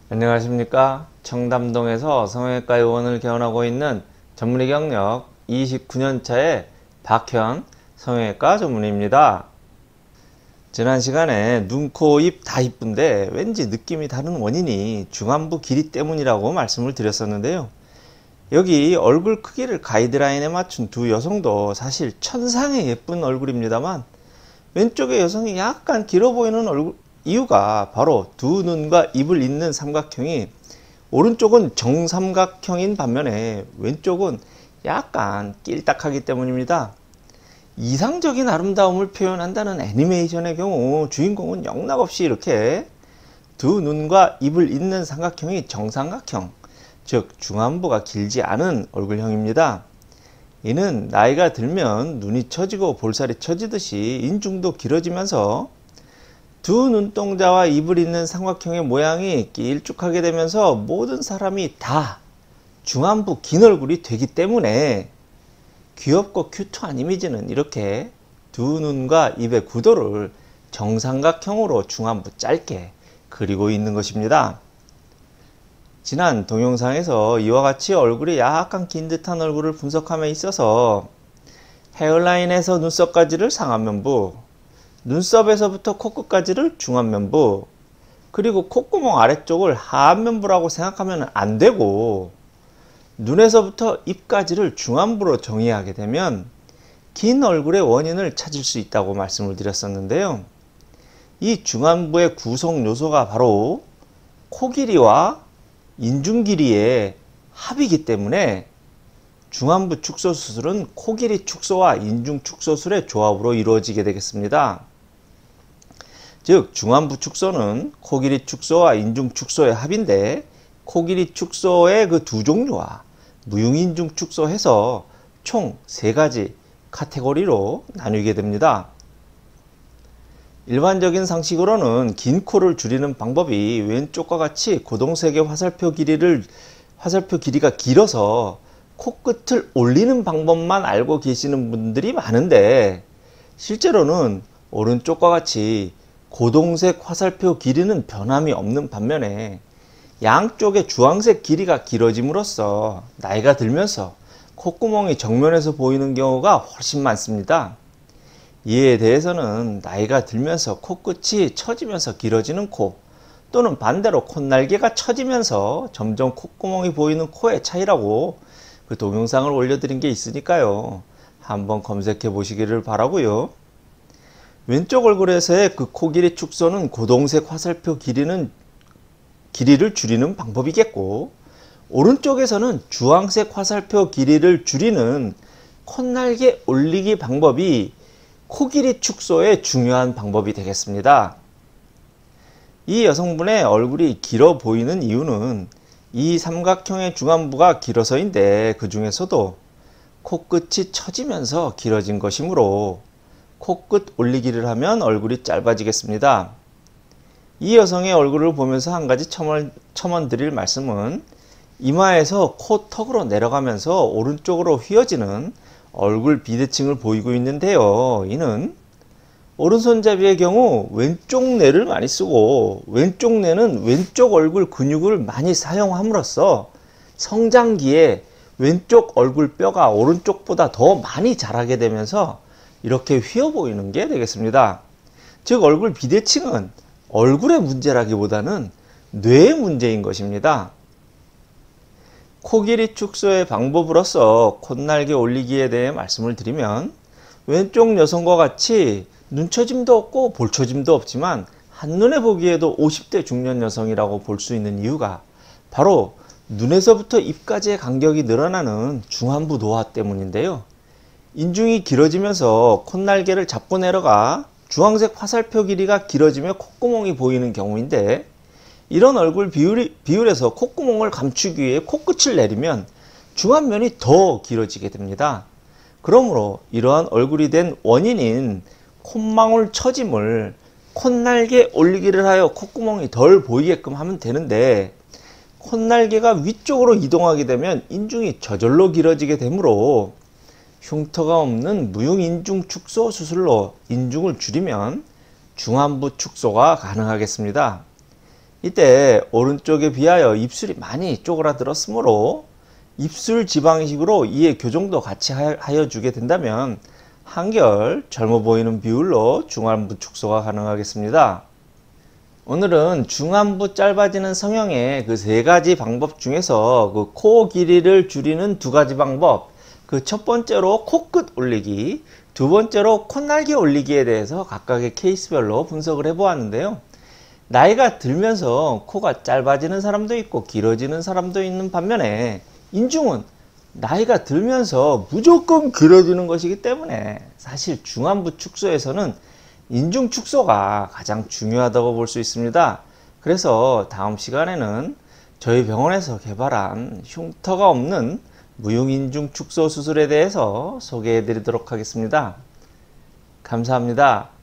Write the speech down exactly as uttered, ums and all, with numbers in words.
안녕하십니까. 청담동에서 성형외과 의원을 개원하고 있는 전문의 경력 이십구 년 차의 박현 성형외과 전문의입니다. 지난 시간에 눈, 코, 입 다 이쁜데 왠지 느낌이 다른 원인이 중안부 길이 때문이라고 말씀을 드렸었는데요. 여기 얼굴 크기를 가이드라인에 맞춘 두 여성도 사실 천상의 예쁜 얼굴입니다만 왼쪽의 여성이 약간 길어 보이는 얼굴 이유가 바로 두 눈과 입을 잇는 삼각형이 오른쪽은 정삼각형인 반면에 왼쪽은 약간 낄딱하기 때문입니다. 이상적인 아름다움을 표현한다는 애니메이션의 경우 주인공은 영락없이 이렇게 두 눈과 입을 잇는 삼각형이 정삼각형, 즉 중안부가 길지 않은 얼굴형입니다. 이는 나이가 들면 눈이 처지고 볼살이 처지듯이 인중도 길어지면서 두 눈동자와 입을 잇는 삼각형의 모양이 길쭉하게 되면서 모든 사람이 다 중안부 긴 얼굴이 되기 때문에 귀엽고 큐트한 이미지는 이렇게 두 눈과 입의 구도를 정삼각형으로 중안부 짧게 그리고 있는 것입니다. 지난 동영상에서 이와 같이 얼굴이 약간 긴 듯한 얼굴을 분석함에 있어서 헤어라인에서 눈썹까지를 상안면부, 눈썹에서부터 코끝까지를 중안면부, 그리고 콧구멍 아래쪽을 하안면부라고 생각하면 안 되고 눈에서부터 입까지를 중안부로 정의하게 되면 긴 얼굴의 원인을 찾을 수 있다고 말씀을 드렸었는데요. 이 중안부의 구성 요소가 바로 코 길이와 인중 길이의 합이기 때문에 중안부 축소 수술은 코 길이 축소와 인중 축소술의 조합으로 이루어지게 되겠습니다. 즉 중안부 축소는 코 길이 축소와 인중 축소의 합인데 코 길이 축소의 그 두 종류와 무흉인중 축소 해서 총 세 가지 카테고리로 나누게 됩니다. 일반적인 상식으로는 긴 코를 줄이는 방법이 왼쪽과 같이 고동색의 화살표 길이를 화살표 길이가 길어서 코끝을 올리는 방법만 알고 계시는 분들이 많은데 실제로는 오른쪽과 같이 고동색 화살표 길이는 변함이 없는 반면에 양쪽의 주황색 길이가 길어짐으로써 나이가 들면서 콧구멍이 정면에서 보이는 경우가 훨씬 많습니다. 이에 대해서는 나이가 들면서 코끝이 처지면서 길어지는 코, 또는 반대로 콧날개가 처지면서 점점 콧구멍이 보이는 코의 차이라고 그 동영상을 올려드린 게 있으니까요. 한번 검색해 보시기를 바라고요. 왼쪽 얼굴에서의 그 코 길이 축소는 고동색 화살표 길이는 길이를 줄이는 방법이겠고, 오른쪽에서는 주황색 화살표 길이를 줄이는 콧날개 올리기 방법이 코 길이 축소의 중요한 방법이 되겠습니다. 이 여성분의 얼굴이 길어 보이는 이유는 이 삼각형의 중안부가 길어서인데 그 중에서도 코끝이 처지면서 길어진 것이므로 코끝 올리기를 하면 얼굴이 짧아지겠습니다. 이 여성의 얼굴을 보면서 한 가지 첨언, 첨언 드릴 말씀은 이마에서 코턱으로 내려가면서 오른쪽으로 휘어지는 얼굴 비대칭을 보이고 있는데요. 이는 오른손잡이의 경우 왼쪽 뇌를 많이 쓰고 왼쪽 뇌는 왼쪽 얼굴 근육을 많이 사용함으로써 성장기에 왼쪽 얼굴 뼈가 오른쪽보다 더 많이 자라게 되면서 이렇게 휘어 보이는 게 되겠습니다. 즉 얼굴 비대칭은 얼굴의 문제라기보다는 뇌의 문제인 것입니다. 코 길이 축소의 방법으로서 콧날개 올리기에 대해 말씀을 드리면 왼쪽 여성과 같이 눈처짐도 없고 볼처짐도 없지만 한눈에 보기에도 오십 대 중년 여성이라고 볼 수 있는 이유가 바로 눈에서부터 입까지의 간격이 늘어나는 중안부 노화 때문인데요. 인중이 길어지면서 콧날개를 잡고 내려가 주황색 화살표 길이가 길어지며 콧구멍이 보이는 경우인데 이런 얼굴 비율이, 비율에서 콧구멍을 감추기 위해 코끝을 내리면 중안면이 더 길어지게 됩니다. 그러므로 이러한 얼굴이 된 원인인 콧망울 처짐을 콧날개 올리기를 하여 콧구멍이 덜 보이게끔 하면 되는데 콧날개가 위쪽으로 이동하게 되면 인중이 저절로 길어지게 되므로 흉터가 없는 무흉인중 축소 수술로 인중을 줄이면 중안부 축소가 가능하겠습니다. 이때 오른쪽에 비하여 입술이 많이 쪼그라들었으므로 입술 지방 이식으로 이에 교정도 같이 하여 주게 된다면 한결 젊어 보이는 비율로 중안부 축소가 가능하겠습니다. 오늘은 중안부 짧아지는 성형의 그 세 가지 방법 중에서 그 코 길이를 줄이는 두 가지 방법, 그 첫 번째로 코끝 올리기, 두 번째로 콧날개 올리기에 대해서 각각의 케이스별로 분석을 해보았는데요. 나이가 들면서 코가 짧아지는 사람도 있고 길어지는 사람도 있는 반면에 인중은 나이가 들면서 무조건 길어지는 것이기 때문에 사실 중안부 축소에서는 인중 축소가 가장 중요하다고 볼 수 있습니다. 그래서 다음 시간에는 저희 병원에서 개발한 흉터가 없는 무흉 인중 축소 수술에 대해서 소개해 드리도록 하겠습니다. 감사합니다.